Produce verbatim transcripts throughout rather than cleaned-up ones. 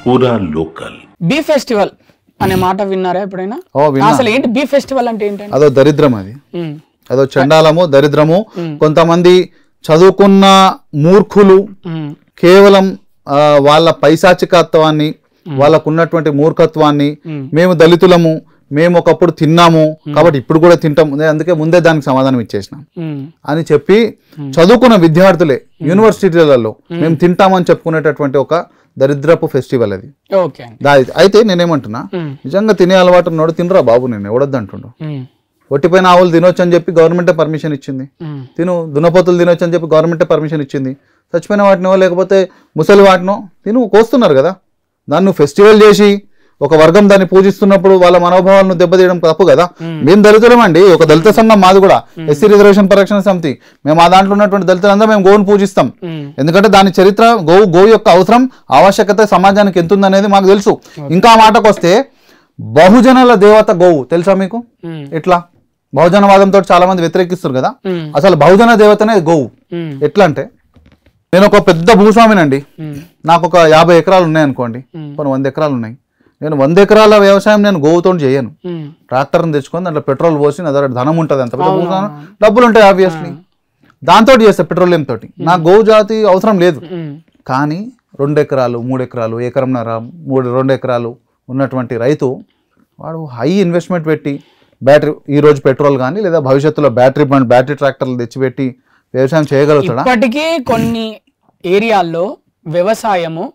పూరా local. Be festival అనే మాట విన్నారా ఎప్పుడైనా? అసలు ఏంటి బీ ఫెస్టివల్ అంటే ఏంటంటే? అదో దరిద్రం, అది అదో చండాలము, దరిద్రము. కొంతమంది చదువుకున్న మూర్ఖులు కేవలం వాళ్ళ పైశాచికత్వాన్ని, వాళ్ళకు ఉన్నటువంటి మూర్ఖత్వాన్ని, మేము దళితులము, మేము ఒకప్పుడు తిన్నాము కాబట్టి ఇప్పుడు కూడా తింటాం, అందుకే ముందే దానికి సమాధానం ఇచ్చేసినాం అని చెప్పి చదువుకున్న విద్యార్థులే యూనివర్సిటీలలో మేము తింటామని చెప్పుకునేటటువంటి ఒక దరిద్రపు ఫెస్టివల్ అది. అయితే నేనేమంటున్నా, నిజంగా తినే అలవాటు ఉన్నాడు తినరా బాబు, నేను ఎవడొద్దు అంటుండు. ఒట్టిపోయిన ఆవులు తినొచ్చు అని చెప్పి గవర్నమెంటే పర్మిషన్ ఇచ్చింది, తిను దున్నపోతులు తినొచ్చు అని చెప్పి గవర్నమెంటే పర్మిషన్ ఇచ్చింది. చచ్చిపోయిన వాటినో లేకపోతే ముసలి వాటినో తిను కోస్తున్నారు కదా, దాన్ని నువ్వు ఫెస్టివల్ చేసి ఒక వర్గం దాన్ని పూజిస్తున్నప్పుడు వాళ్ళ మనోభావాలను దెబ్బతీయడం తప్పు కదా. మేము దళితులమండి, ఒక దళిత సంఘం మాది కూడా, ఎస్సీ రిజర్వేషన్ పరిరక్షణ సమితి. మేము ఆ దాంట్లో ఉన్నటువంటి దళితులందరూ మేము గోవును పూజిస్తాం, ఎందుకంటే దాని చరిత్ర, గోవు గోవు యొక్క అవసరం ఆవశ్యకత సమాజానికి ఎంత ఉందనేది మాకు తెలుసు. ఇంకా మాటకు వస్తే బహుజనుల దేవత గోవు తెలుసా మీకు? ఎట్లా బహుజనవాదంతో చాలా మంది వ్యతిరేకిస్తారు కదా, అసలు బహుజన దేవతనే గోవు. ఎట్లా అంటే, నేను ఒక పెద్ద భూస్వామినండి, నాకు ఒక యాభై ఎకరాలు ఉన్నాయి అనుకోండి, కొన్ని వంద ఎకరాలు ఉన్నాయి. నేను వంద ఎకరాల వ్యవసాయం నేను గోవుతో చేయను, ట్రాక్టర్ని తెచ్చుకొని దాంట్లో పెట్రోల్ పోసి నా దగ్గర ధనం ఉంటుంది, అంత పెద్ద భూస్వామి డబ్బులు ఉంటాయి ఆబ్వియస్లీ, దాంతో చేస్తా పెట్రోలియం తోటి. నాకు గోవు జాతి అవసరం లేదు. కానీ రెండు ఎకరాలు మూడు ఎకరాలు ఎకరంన్నర మూడు రెండు ఎకరాలు ఉన్నటువంటి రైతు వాడు హై ఇన్వెస్ట్మెంట్ పెట్టి బ్యాటరీ, ఈ రోజు పెట్రోల్ కానీ లేదా భవిష్యత్తులో బ్యాటరీ బండ్ బ్యాటరీ ట్రాక్టర్లు తెచ్చిపెట్టి వ్యవసాయం చేయగలుగుతాడా? ఇప్పటికీ కొన్ని ఏరియాల్లో వ్యవసాయము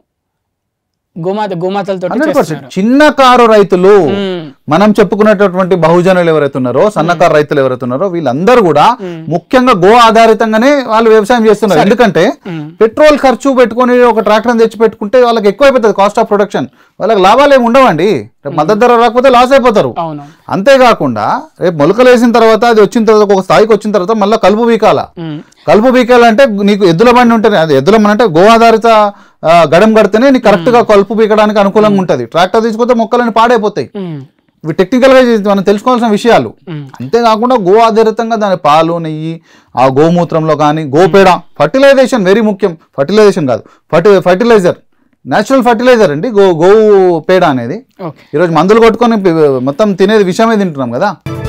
గోమాత గోమాతలతో చిన్నకారు రైతులు, మనం చెప్పుకునేటటువంటి బహుజనులు ఎవరైతే ఉన్నారో, సన్నకారు రైతులు ఎవరైతే ఉన్నారో, వీళ్ళందరూ కూడా ముఖ్యంగా గో ఆధారితంగానే వాళ్ళు వ్యవసాయం చేస్తున్నారు. ఎందుకంటే పెట్రోల్ ఖర్చు పెట్టుకొని ఒక ట్రాక్టర్ తెచ్చి పెట్టుకుంటే వాళ్ళకి ఎక్కువైపోతుంది కాస్ట్ ఆఫ్ ప్రొడక్షన్, వాళ్ళకి లాభాలు ఏమి ఉండవండి. మద్దతు ధర రాకపోతే లాస్ అయిపోతారు. అంతేకాకుండా రేపు మొలకలు వేసిన తర్వాత అది వచ్చిన తర్వాత ఒక స్థాయికి వచ్చిన తర్వాత మళ్ళీ కలుపు బీకాల. కలుపు బీకాలంటే నీకు ఎద్దుల బండి ఉంటుంది, అది ఎద్దుల బండి అంటే గో ఆధారిత గడం కడితేనే నీకు కరెక్ట్ గా కలుపు బీకడానికి అనుకూలంగా ఉంటుంది. ట్రాక్టర్ తీసుకుంటే మొక్కలని పాడైపోతాయి. ఇవి టెక్నికల్ గా మనం తెలుసుకోవాల్సిన విషయాలు. అంతేకాకుండా గో ఆధారితంగా దాని పాలు, నెయ్యి, ఆ గోమూత్రంలో కానీ గోపేడ, ఫర్టిలైజేషన్ వెరీ ముఖ్యం. ఫర్టిలైజేషన్ కాదు, ఫర్టి ఫర్టిలైజర్ నేచురల్ ఫర్టిలైజర్ అండి గో గోవు పేడ అనేది. ఈరోజు మందులు కొట్టుకొని మొత్తం తినేది విషమే తింటున్నాం కదా.